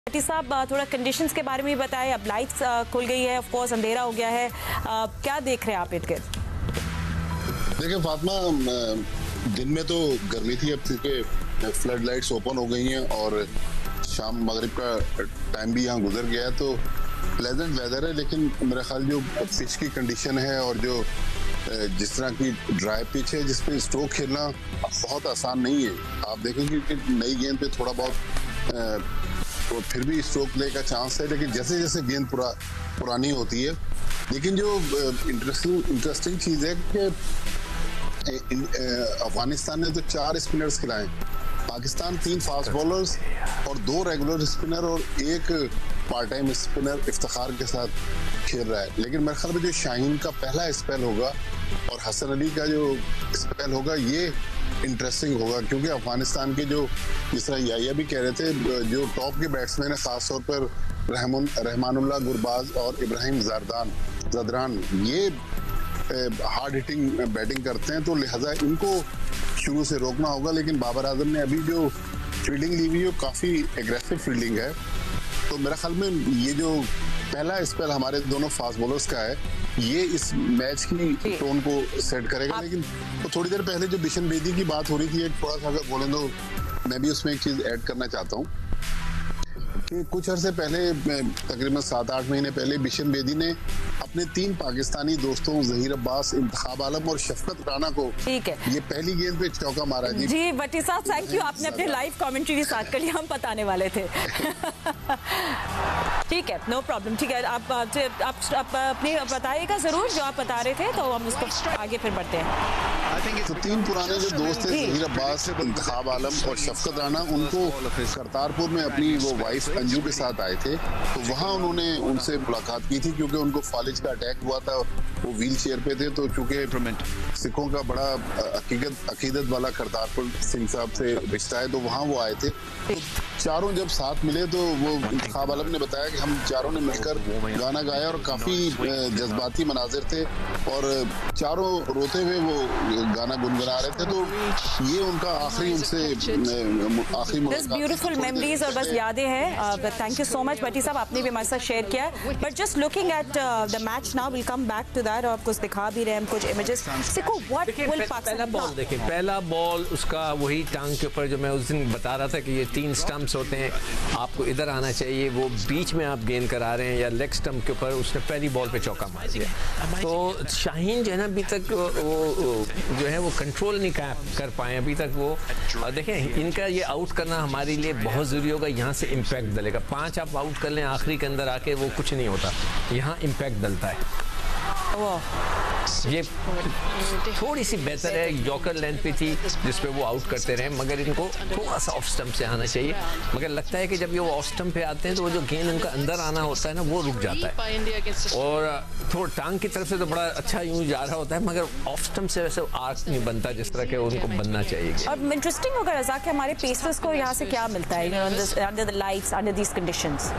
साहब थोड़ा कंडीशंस के बारे में बताएं। अब लाइट्स खुल गई है, ऑफ कोर्स अंधेरा हो गया है, क्या देख रहे हैं आप इनके? देखिए फातिमा, दिन में तो गर्मी थी, अब क्योंकि फ्लड लाइट्स ओपन हो गई हैं और शाम मगरिब का टाइम भी यहाँ गुजर गया है तो प्लेजेंट वेदर है। लेकिन मेरा ख्याल जो पिच की कंडीशन है और जो जिस तरह की ड्राई पिच है जिसपे स्ट्रोक खेलना बहुत आसान नहीं है। आप देखेंगे कि नई गेंद पे थोड़ा बहुत तो फिर भी स्ट्रोक प्ले का चांस है, लेकिन जैसे जैसे गेंद पुरानी होती है। लेकिन जो इंटरेस्टिंग चीज़ है कि अफगानिस्तान ने तो 4 स्पिनर्स खिलाए, पाकिस्तान 3 फास्ट बॉलर्स और 2 रेगुलर स्पिनर और 1 पार्ट टाइम स्पिनर इफ्तिखार के साथ खेल रहा है। लेकिन मेरे ख्याल में जो शाहीन का पहला स्पेल होगा और हसन अली का जो स्पेल होगा ये इंटरेस्टिंग होगा, क्योंकि अफगानिस्तान के जो जिस तरह याया भी कह रहे थे, जो टॉप के बैट्समैन है खासतौर पर रहमानुल्लाह गुरबाज और इब्राहिम जदरान ये हार्ड हिटिंग बैटिंग करते हैं, तो लिहाजा इनको शुरू से रोकना होगा। लेकिन बाबर आजम ने अभी जो फील्डिंग ली हुई है काफ़ी एग्रेसिव फील्डिंग है, तो मेरे ख्याल में ये जो पहला स्पेल हमारे दोनों फास्ट बॉलर्स का है ये इस मैच की टोन को सेट करेगा। लेकिन तो थोड़ी देर पहले जो बिशन बेदी की बात हो रही थी, एक थोड़ा सा अगर बोलें तो मैं भी उसमें एक चीज़ ऐड करना चाहता हूँ कि कुछ अर्से पहले तकरीबन 7-8 महीने पहले बिशन बेदी ने अपने 3 पाकिस्तानी दोस्तों ज़हीर अब्बास, इंतखाब आलम और शफकत राना को ये पहली गेंद पे चौका मारा। जी भट्टी साहब, थैंक यू, आपने अपने लाइव कमेंट्री स्टार्ट कर लिया, हम बताने वाले थे। ठीक है, नो प्रॉब्लम, ठीक है, आप अपनी बताइएगा जरूर जो आप बता रहे थे, तो हम उसको आगे फिर बढ़ते हैं। तो 3 पुराने जो दोस्त थे ज़हीर अब्बास, इंतखाब आलम और शफकत राना, उनको करतारपुर में अपनी वो वाइफ अंजू के साथ आए थे, तो वहाँ उन्होंने उनसे मुलाकात की थी क्योंकि उनको फालिज का अटैक हुआ था, वो व्हील चेयर पे थे। तो चूंकि सिखों का बड़ा अकीदत वाला करतारपुर सिंह साहब से रिश्ता है, तो वहाँ वो आए थे। तो चारों जब साथ मिले तो वो इंतखाब आलम ने बताया कि हम चारों ने मिलकर गाना गाया और काफ़ी जज्बाती मनाजिर थे और चारों रोते हुए वो गाना गुनगुना रहे थे। तो ये उनका आखिरी ब्यूटीफुल मेमोरीज और बस यादें हैं। Thank you so much Bhatti sahab, आपने भी हमारे साथ शेयर किया। But just looking at the match now, will come back to that, और कुछ दिखा भी रहे हैं कुछ इमेजेस। देखो व्हाट विल पाकिस्तान, बॉल देखिए, पहला बॉल उसका वही टांग के ऊपर जो मैं उस दिन बता रहा था कि ये 3 स्टंप्स होते हैं, आपको इधर आना चाहिए, वो बीच में आप गेंद करा रहे हैं या लेग स्टंप के ऊपर, उसने पहली बॉल पे चौका मार दिया। तो शाहीन जो है ना अभी तक वो जो है वो कंट्रोल नहीं कर पाए अभी तक वो। देखें, इनका ये आउट करना हमारे लिए बहुत ज़रूरी होगा, यहाँ से इम्पैक्ट डलेगा। 5 आप आउट कर लें आखिरी के अंदर आके, वो कुछ नहीं होता, यहाँ इम्पैक्ट डलता है। ये थोड़ी सी बेहतर है, जॉकर लेंथ पे थी जिसपे वो आउट करते रहे, मगर इनको थोड़ा सा ऑफ स्टंप से आना चाहिए। मगर लगता है कि जब ये वो ऑफ स्टंप पे आते हैं तो वो जो गेंद उनका अंदर आना होता है ना, वो रुक जाता है और थोड़ा टांग की तरफ से तो बड़ा अच्छा यूं जा रहा होता है, मगर ऑफ स्टंप से वैसे आर्क नहीं बनता जिस तरह के उनको बनना चाहिए। और इंटरेस्टिंग होगा रज़ा कि हमारे पेसर्स को यहाँ से क्या मिलता है under the lights, under these conditions.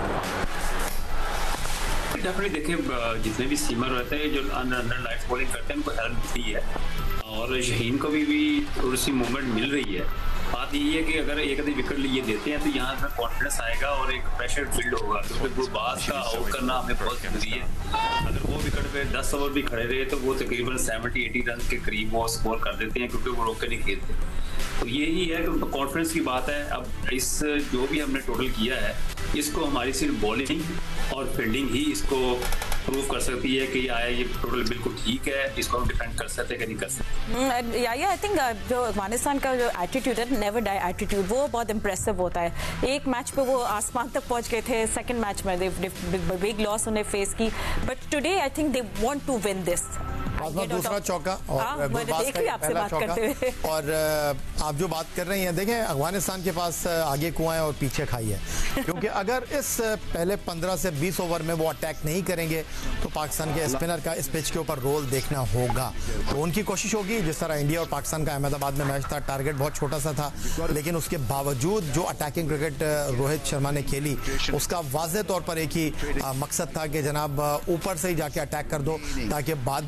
Definitely देखिए, जितने भी सीमर रहते हैं जो अंडर लाइट बॉलिंग करते हैं उनको हेल्प मिलती है और शाहीन को भी थोड़ी सी मूवमेंट मिल रही है। बात यही है कि अगर एक आधी विकेट लिए देते हैं तो यहाँ पर कॉन्फिडेंस आएगा और एक प्रेशर फील्ड होगा, क्योंकि गुरबाज का आउट करना हमें बहुत जरूरी है। अगर वो विकेट पे 10 ओवर भी खड़े रहे तो वो तकरीबन 70-80 रन के करीब वो स्कोर कर देते हैं, क्योंकि वो रोक के नहीं खेलते। तो यही है कि कॉन्फिडेंस की बात है। अब इस जो भी हमने टोटल किया है, इसको हमारी सिर्फ बॉलिंग और फील्डिंग ही इसको प्रूव कर सकती है कि आया ये टोटल बिल्कुल ठीक है, इसको हम डिफेंड कर सकते हैं कि नहीं कर सकते। आई थिंक जो अफगानिस्तान का जो एटीट्यूड है, नेवर डाई एटीट्यूड, वो बहुत इंप्रेसिव होता है। एक मैच पे वो आसमान तक पहुंच गए थे, सेकंड मैच में बिग लॉस उन्हें फेस की, but today I think they want to win this. दूसरा चौका और पहला चौका। और आप जो बात कर रही हैं, देखें अफगानिस्तान के पास आगे कुआं है और पीछे खाई है, क्योंकि अगर इस पहले 15 से 20 ओवर में वो अटैक नहीं करेंगे तो पाकिस्तान के स्पिनर का इस पिच के ऊपर रोल देखना होगा। तो उनकी कोशिश होगी, जिस तरह इंडिया और पाकिस्तान का अहमदाबाद में मैच था, टारगेट बहुत छोटा सा था, लेकिन उसके बावजूद जो अटैकिंग क्रिकेट रोहित शर्मा ने खेली, उसका वाज़ेह तौर पर एक ही मकसद था कि जनाब ऊपर से ही जाके अटैक कर दो, ताकि बाद में जो है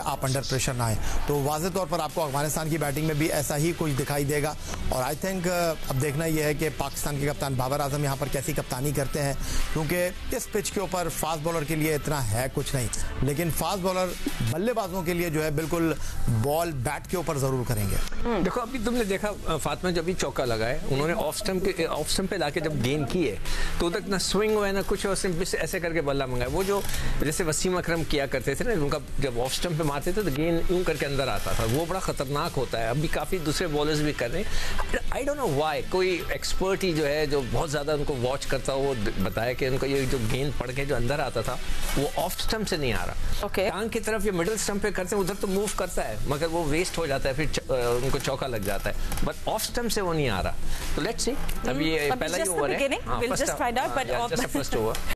आप अंडर प्रेशर ना आए। तो वाज़ेह तौर पर आपको अफगानिस्तान की बैटिंग में भी ऐसा ही कुछ दिखाई देगा। और आई थिंक अब देखना यह है कि पाकिस्तान के कप्तान बाबर आजम यहाँ पर कैसी कप्तानी करते हैं, क्योंकि इस पिच के ऊपर फास्ट बॉलर के लिए इतना है कुछ नहीं, लेकिन फास्ट बॉलर बल्लेबाजों के लिए जो है बिल्कुल बॉल बैट के ऊपर जरूर करेंगे। देखो अभी तुमने देखा फातिमा जब भी चौका लगाए उन्होंने ऑफ स्टंप पे लाके जब गेंद की है तो उधर ना स्विंग हुआ है ना कुछ, और सिर्फ ऐसे करके बल्ला मंगाया। वो जो जैसे वसीम अकरम किया करते थे ना, उनका जब ऑफ स्टंप पे मारते थे तो गेंद यूं करके अंदर आता था, वो बड़ा खतरनाक होता है। अभी काफी दूसरे बॉलर्स भी कर रहे हैं। आई डोंट नो व्हाई, कोई एक्सपर्ट ही जो है जो बहुत ज्यादा उनको वॉच करता हो वो बताया कि उनको ये जो गेंद पड़ के जो अंदर आता था वो ऑफ स्टंप से नहीं आ रहा। टांग की तरफ ये मिडिल स्टंप पे करते हैं, उधर तो मूव करता है मगर वो वेस्ट हो जाता है, फिर उनको चौका लग जाता है, बट ऑफ स्टंप से वो नहीं आ रहा। तो लेट्स सी, अभी ये पहला ही ओवर है। We'll just find out, but just the first over.